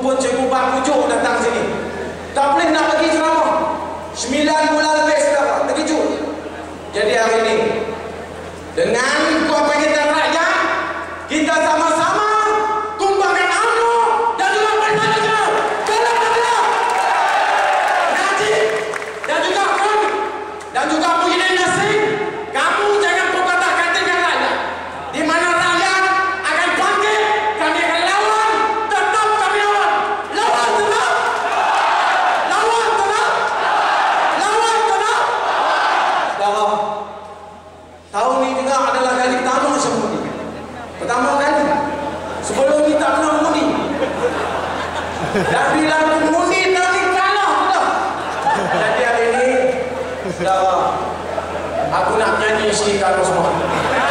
pun cikgu Pak pujuk datang sini. Tak boleh nak pergi ceramah. 9 bulan lebih saudara, terkejut. Jadi hari ini dengan kebangkitan rakyat, kita sama-sama tumbangkan UMNO dan juga bermanja dalam negara. Ngaji dan juga kami dan juga Muhyiddin Yassin, kamu jangan berkata-katakan rakyat. Di mana rakyat akan bangkit, kami akan lawan, tetap kami lawan. Lawan tetap. Lawan tetap. Lawan tetap. Saudara, tahun ini juga adalah kali pertama saya mengundi. Pertama kali. Sebelum ini tak pernah mengundi. Dan bila aku mengundi, nanti kalah pula. Jadi hari ini, saudara, aku nak nyanyi isteri kamu semua.